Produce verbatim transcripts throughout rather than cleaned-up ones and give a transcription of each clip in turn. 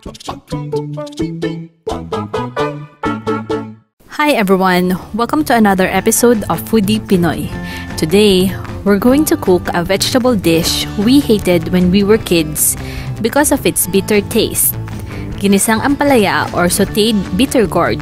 Hi everyone! Welcome to another episode of Foodie Pinoy. Today, we're going to cook a vegetable dish we hated when we were kids because of its bitter taste. Ginisang ampalaya or sautéed bitter gourd.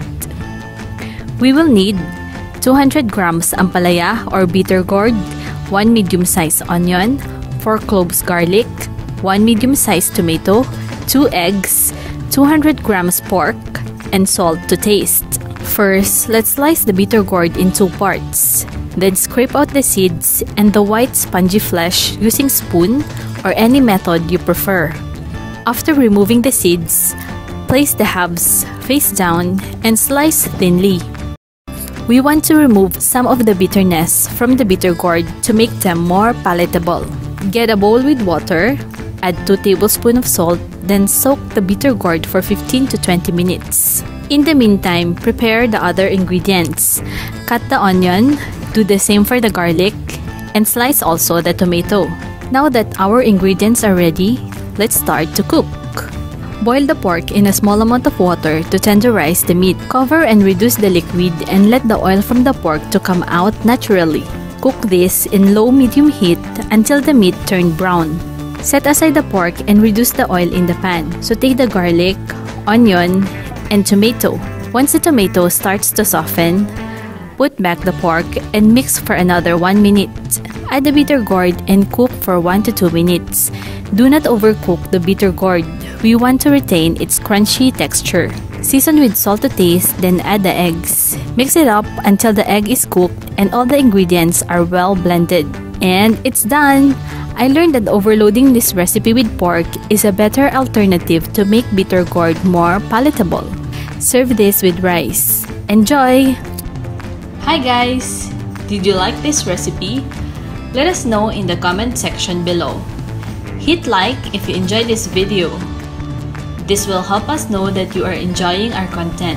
We will need two hundred grams ampalaya or bitter gourd, one medium-sized onion, four cloves garlic, one medium-sized tomato, two eggs, two hundred grams pork, and salt to taste. First, let's slice the bitter gourd in two parts. Then scrape out the seeds and the white spongy flesh using spoon or any method you prefer. After removing the seeds, place the halves face down and slice thinly. We want to remove some of the bitterness from the bitter gourd to make them more palatable. Get a bowl with water, add two tablespoons of salt, then soak the bitter gourd for fifteen to twenty minutes. In the meantime, prepare the other ingredients. Cut the onion, do the same for the garlic, and slice also the tomato. Now that our ingredients are ready, let's start to cook. Boil the pork in a small amount of water to tenderize the meat. Cover and reduce the liquid and let the oil from the pork to come out naturally. Cook this in low-medium heat until the meat turned brown. Set aside the pork and reduce the oil in the pan. Saute the garlic, onion, and tomato. Once the tomato starts to soften, put back the pork and mix for another one minute. Add the bitter gourd and cook for one to two minutes. Do not overcook the bitter gourd. We want to retain its crunchy texture. Season with salt to taste, then add the eggs. Mix it up until the egg is cooked and all the ingredients are well blended. And it's done! I learned that overloading this recipe with pork is a better alternative to make bitter gourd more palatable. Serve this with rice. Enjoy! Hi guys! Did you like this recipe? Let us know in the comment section below. Hit like if you enjoyed this video. This will help us know that you are enjoying our content.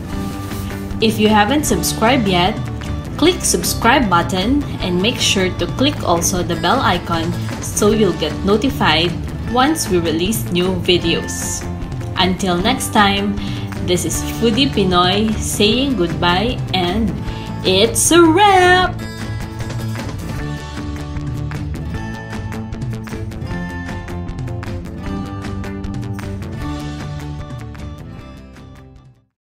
If you haven't subscribed yet, click subscribe button and make sure to click also the bell icon so you'll get notified once we release new videos. Until next time, this is Foodie Pinoy saying goodbye and it's a wrap!